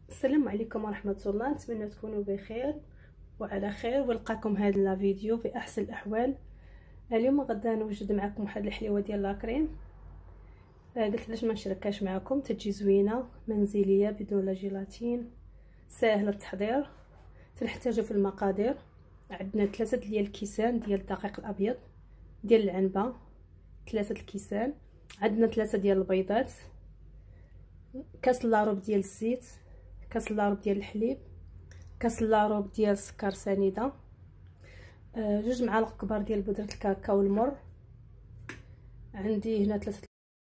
السلام عليكم ورحمة الله. نتمنى تكونوا بخير وعلى خير ولقاكم هذا الفيديو في احسن الاحوال. اليوم غدا نوجد معكم واحد الحليوه ديال لاكريم. قلت علاش ما نشاركهاش معكم، تجي زوينه منزليه بدون لا جيلاتين، سهله التحضير. تنحتاجو في المقادير، عندنا 3 ديال الكيسان ديال الدقيق الابيض ديال العنبه، 3 الكيسان، عندنا 3 ديال البيضات، كاس لاروب ديال الزيت، كاس لاروب ديال الحليب، كاس لاروب ديال السكر سنيده، 2 معالق كبار ديال بودره الكاكاو المر. عندي هنا 3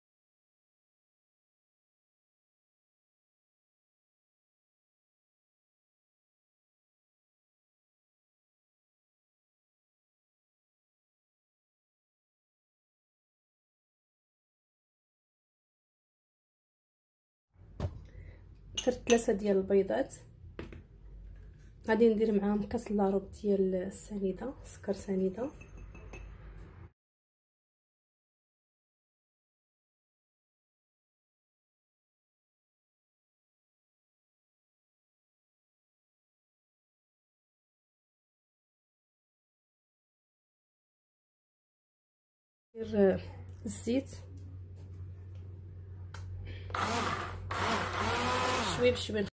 درت 3 ديال البيضات. غادي ندير معاهم كاس لاروب ديال السنيده، سكر سنيده، ندير الزيت شوي بشوي.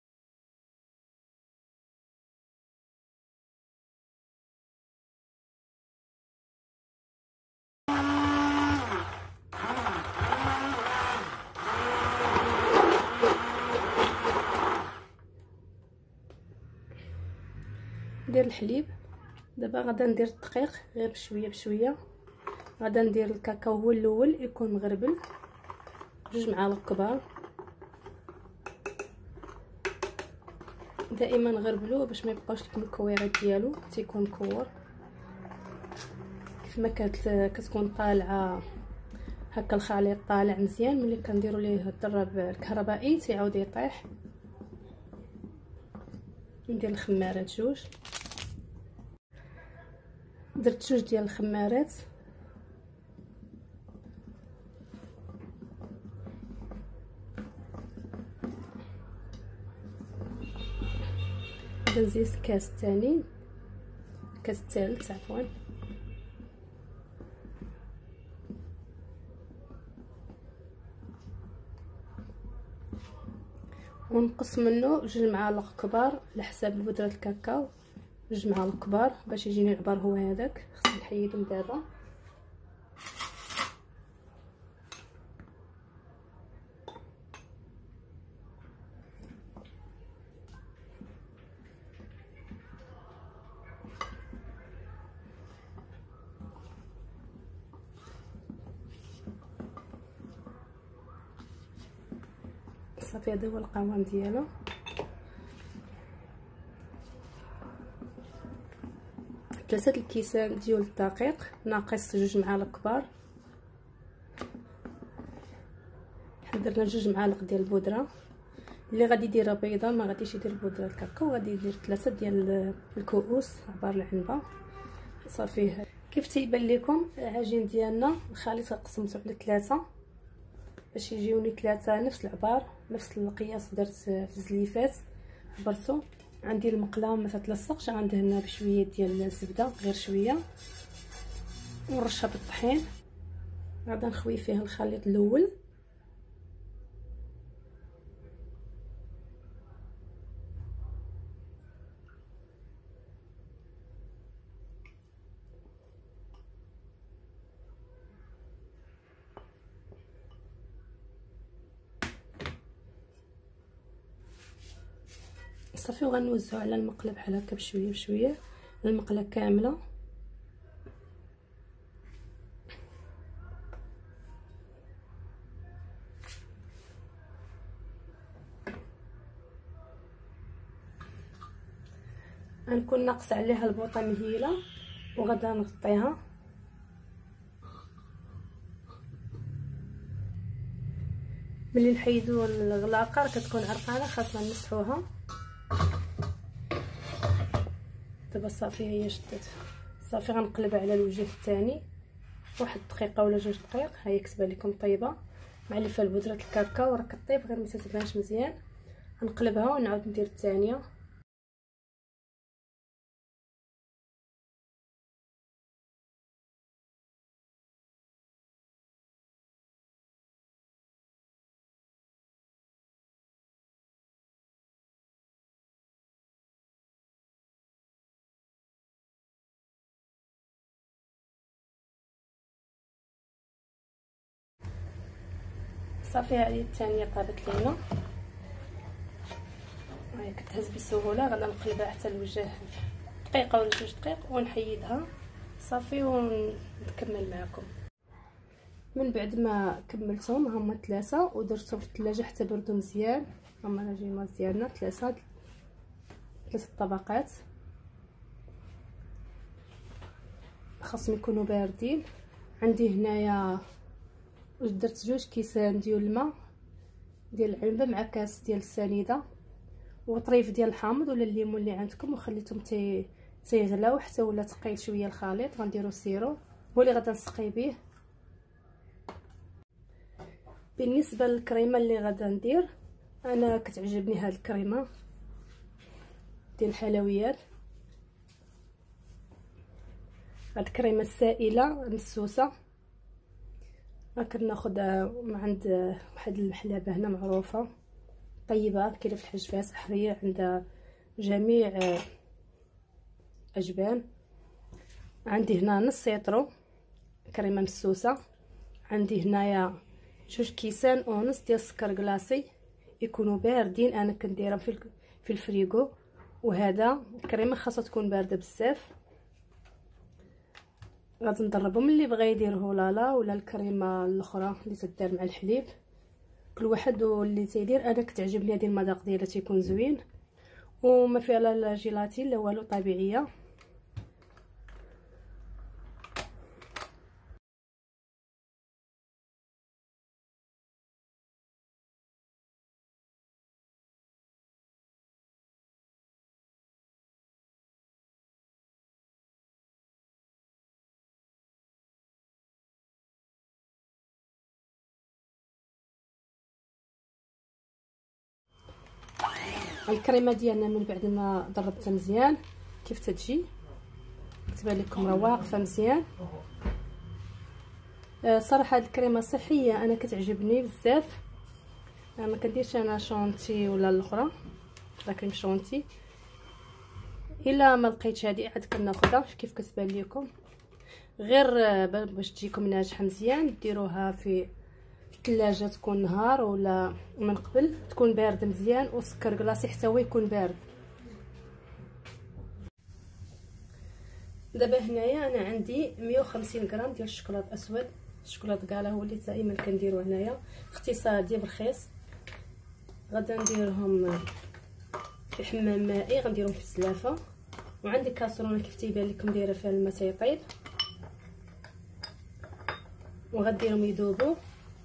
ندير الحليب. دابا غادا ندير الدقيق غير بشويه بشويه. غادا ندير الكاكاو هو الاول يكون مغربل، 2 معالق كبار. دائما غربلوه باش ما يبقاوش لكم الكويرات ديالو، تيكون مكور. كيف ما كتكون طالعه هكا الخليط طالع مزيان، ملي كنديروا ليه الضرب الكهربائي تيعاود يطيح. ندير الخمارات 2، درت 2 ديال الخمارات. نزيد كاس ثاني، كاس ثالث عفوا، ونقص منه 2 معالق كبار على حساب بودره الكاكاو، 2 معالق كبار باش يجيني العبار هو هذاك. خصني نحيدهم دابا. صافي هذا هو القوام ديالو. ثلاثة الكيسان ديال الدقيق ناقص 2 معالق كبار. درنا 2 معالق ديال البودره. اللي غادي يدير بيضه ما غاديش يدير بودره الكاكاو، غادي يدير 3 ديال الكؤوس عبار العنبه. صافي كيف تيبان لكم العجين ديالنا الخليط قسمته على 3 باش يجيوني 3 نفس العبار نفس القياس. درت في الزليفات عبرته. عندي المقله ما تتلصقش، غندهنها بشويه ديال الزبده غير شويه ونرشها بالطحين. غادا نخوي فيه الخليط الاول. صافي وغنوزعو على المقله بحال هكا بشويه بشويه، المقله كامله. غنكون ناقص عليها البوطه مهيله وغادا نغطيها. ملي نحيدو الغلاقه كتكون عرقانه، خاصنا نمسحوها. دابا صافي هي شدت. صافي غنقلبها على الوجه الثاني 1 دقيقه ولا 2 دقائق. ها هي كتبان لكم طيبه، معلفه البودره الكاكاو راه كطيب غير ما تتبانش مزيان. نقلبها ونعاود ندير الثانيه. صافي هذه الثانيه طابت لينا، هاي كتهز بسهوله. غادا نقلبها حتى الوجه دقيقه ولا 2 دقائق ونحيدها صافي ونكمل معكم. من بعد ما كملتهم هما 3 ودرتهم في الثلاجه حتى بردوا مزيان. هما لاجيمات ديالنا 3 طبقات، خاصهم يكونوا باردين. عندي هنايا درت 2 كيسان ديال الماء ديال العنبه مع كاس ديال السنيده وطريف ديال الحامض ولا الليمون اللي عندكم، وخليتهم تيغلاو حتى ولا ثقيل شويه الخليط. غنديرو السيرو هو اللي غادا نسقي به. بالنسبه للكريمه اللي غادا ندير، انا كتعجبني هاد الكريمه ديال الحلويات، هاد الكريمه السائله مسوسه. كناخذها من عند واحد المحلبه هنا معروفه طيبه، كاينه في الحج فاس حريه عند جميع اجبان. عندي هنا نص سيترو كريمه مسوسه. عندي هنايا 2 كيسان ونص ديال السكر كلاصي يكونوا باردين، انا كنديرهم في الفريغو. وهذا الكريمه خاصها تكون بارده بزاف. غادي نضربهم اللي بغى يدير هولالا ولا الكريمه الاخرى اللي تدار مع الحليب، كل واحد واللي تيدير. انا كتعجبني هذه المذاق ديالها تيكون زوين وما فيها لا جيلاتين لا والو، طبيعيه. الكريمه ديالنا من بعد ما ضربتها مزيان كيف تتجي كتبان لكم راه واقفه مزيان. صراحه هاد الكريمه صحيه، انا كتعجبني بزاف. ما كنديرش انا شونتي ولا الاخرى لا كريم شونتي. الا ما لقيتش هذه عاد كناخذها كيف كتبان لكم، غير باش تجيكم ناجحه مزيان ديروها في الثلاجه، تكون نهار ولا من قبل تكون بارده مزيان، والسكر كلاصي حتى هو يكون بارد. دابا هنايا انا عندي 150 غرام ديال الشوكولاط اسود. الشوكولاط كالا هو اللي دائما كنديرو هنايا اقتصادي برخيص. غادا نديرهم في حمام مائي، غنديرهم في الزلافه. وعندي كاسرونه كيف تيبان لكم دايره فيها الماء تيطيب، وغديرهم يذوبوا.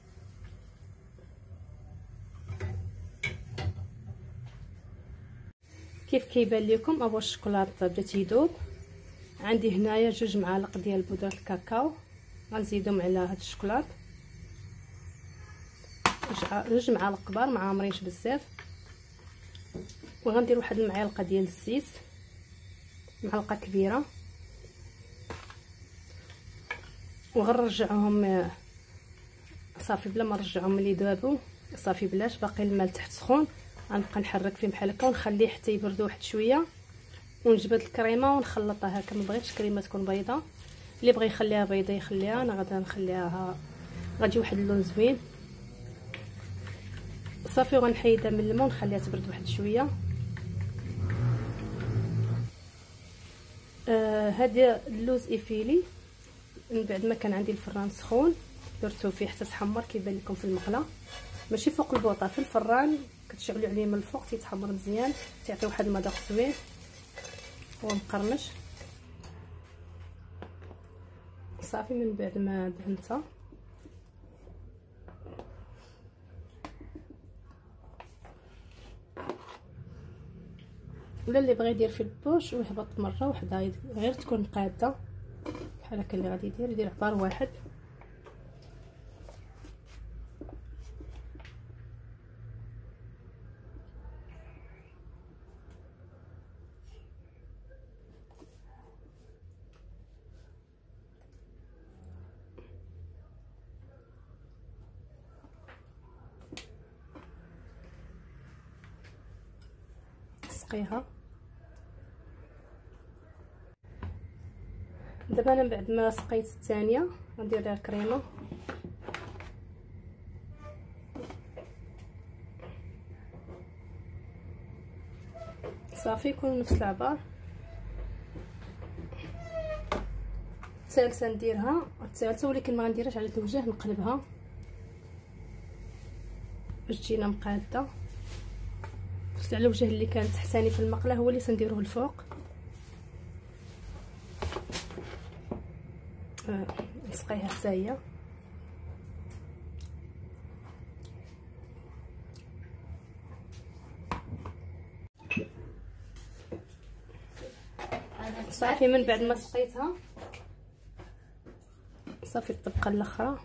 كيف كيبان لكم ابو الشوكولاط بدا تيذوب. عندي هنايا 2 معالق ديال بودره الكاكاو غنزيدهم على هاد الشوكولاط، 2 معالق كبار ما عامرينش بزاف. وغندير واحد المعلقه ديال الزيت، معلقه كبيره، وغنرجعهم صافي بلا ما نرجعهم ملي ذابوا صافي بلاش باقي الماء تحت سخون. غنبقى نحرك فيه بحال هكا ونخليه حتى يبرد واحد شويه، ونجبد الكريمه ونخلطها هكا. ما بغيتش الكريمه تكون بيضاء، اللي بغى يخليها بيضاء يخليها. انا غادا نخليها غادي واحد اللون زوين صافي. وغنحيدها من الماء ونخليها تبرد واحد شويه. هذا اللوز افيلي من بعد ما كان عندي الفران سخون درتو فيه حتى تحمر كيبان لكم في المقله، ماشي فوق البوطه، في الفران كتشعلوا عليه من الفوق تيتحمر مزيان، تيعطي واحد المذاق زوين ومقرمش صافي. من بعد ما دهنتها ولا اللي بغى يدير في البوش ويهبط مره واحده غير تكون قاده بحال هكا. اللي غادي يدير عبار واحد. نسقيها. دابا انا بعد ما سقيت الثانيه غندير لها الكريمه. صافي يكون نفس العبار. الثالثه نديرها، الثالثه ولكن ما غنديرهاش على الوجه، نقلبها باش تجينا مقاده. درت على الوجه اللي كان تحتاني في المقله هو اللي سنديروه الفوق. نسقيها حتى هي. صافي من بعد ما سقيتها صافي الطبقه الاخرى.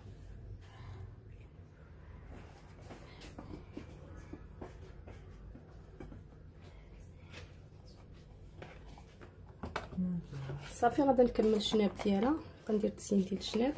صافي غادي نكمل الشناب ديالها. غندير تسين ديال الشناب.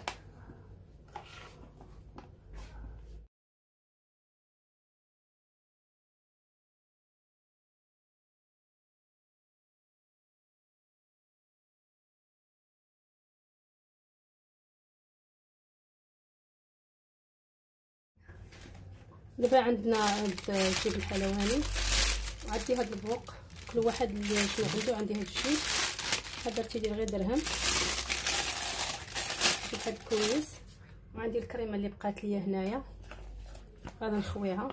دابا عندنا الجيب الحلواني، عندي هاد البوق كل واحد اللي شنو عنده. عندي هاد الشيء، هذا درتي ديال غير درهم، شي حد كويس. وعندي الكريمه اللي بقات ليا هنايا غادي نخويها.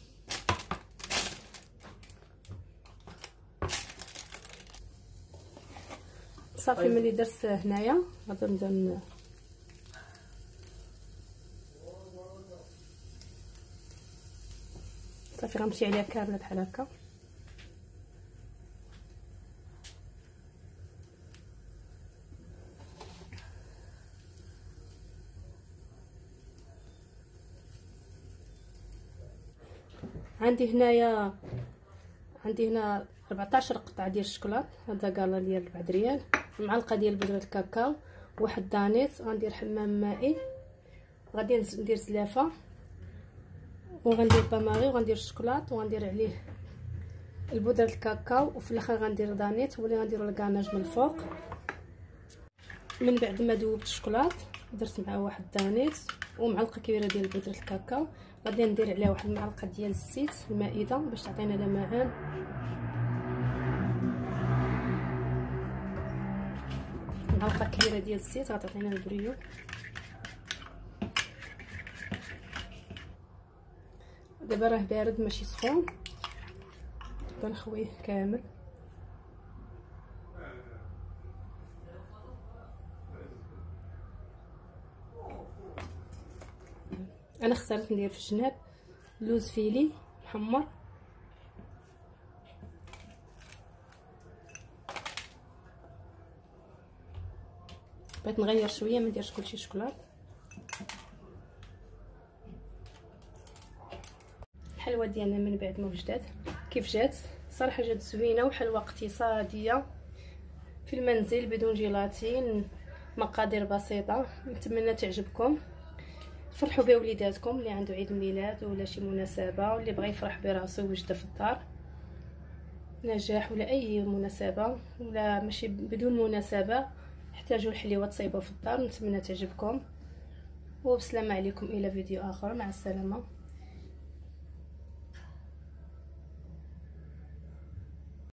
صافي ملي درت هنايا غادي نبدا صافي غنمشي عليها كامله بحال هكا. عندي هنا 14 قطعه ديال الشكلاط. هذا كالا ديال 4 ريال، معلقه ديال بودره الكاكاو، واحد دانيت. غندير حمام مائي، غادي ندير زلافه، وغندير باماري، وغندير الشكلاط، وغندير عليه البودره الكاكاو، وفي الاخر غندير دانيت واللي غنديروا الكاناج من الفوق. من بعد ما ذوبت الشكلاط درت معاه واحد دانيت ومعلقه كبيره ديال بودره الكاكاو. غادي ندير عليها واحد المعلقه ديال الزيت المائده باش تعطينا لمعان. معلقه كبيره ديال الزيت غتعطينا البريو. دابا راه بارد ماشي سخون، غنخويه كامل. انا اخترت ندير في الجناب لوز فيلي محمر. بغيت نغير شويه ما نديرش كلشي شوكولات. الحلوه ديالنا من بعد ما وجدات كيف جات، صراحه جات زوينه وحلوه اقتصاديه في المنزل بدون جيلاتين، مقادير بسيطه. نتمنى تعجبكم. فرحوا بها وليداتكم اللي عنده عيد ميلاد ولا شي مناسبه واللي بغى يفرح براسو وجده في الدار، نجاح ولا اي مناسبه ولا ماشي بدون مناسبه، احتاجوا الحليوه تصيبوا في الدار. نتمنى تعجبكم وبسلامه عليكم. الى فيديو اخر، مع السلامه.